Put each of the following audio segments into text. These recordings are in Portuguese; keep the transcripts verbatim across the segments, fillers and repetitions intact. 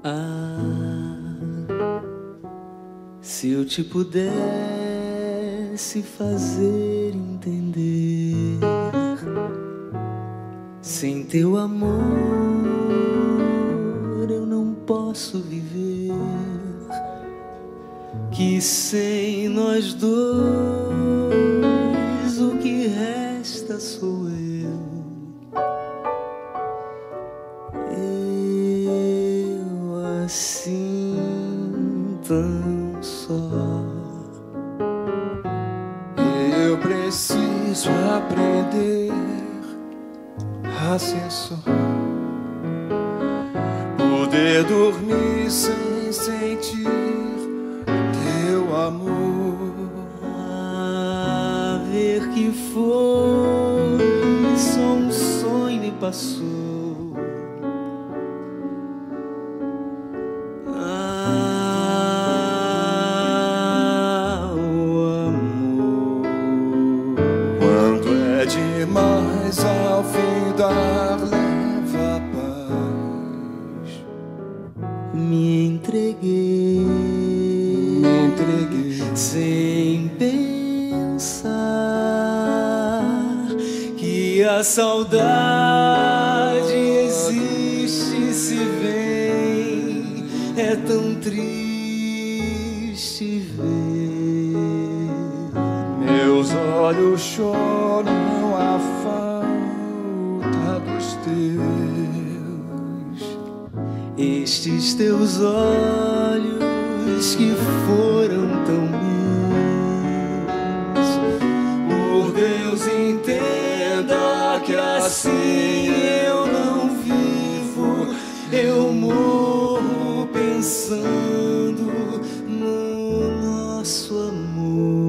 Ah, se eu te pudesse fazer entender, sem teu amor eu não posso viver, que sem nós dois o que resta sou eu. Eu assim tão só. Eu preciso aprender a ser só, poder dormir sem sentir teu amor. Ah, ver que foi só um sonho e passou. Ah, o amor, quando é demais ao findar, leva a paz. me entreguei, Me entreguei sem pensar que a saudade existe, se vem, é tão triste ver. meus olhos choram a falta dos teus. Estes teus olhos que foram tão meus, por Deus entenda que assim eu não vivo, eu morro pensando no nosso amor.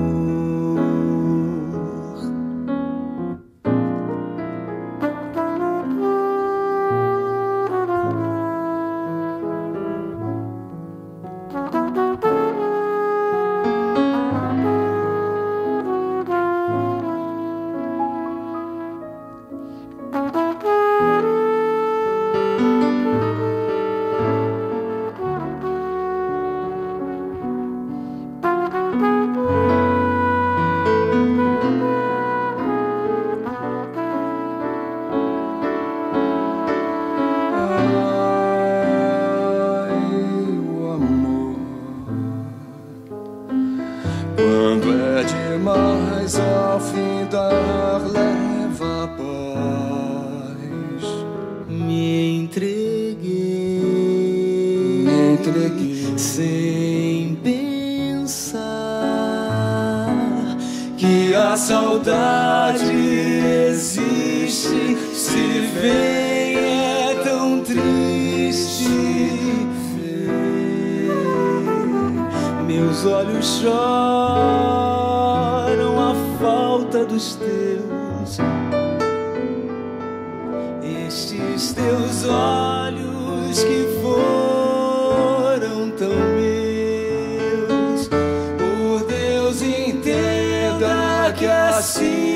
Quando é demais ao findar, leva a paz. Me entreguei, Me entreguei sem pensar que a saudade existe, se vem, é tão triste ver. Meus olhos choram a falta dos teus. Estes teus olhos que foram tão meus, por Deus entenda que assim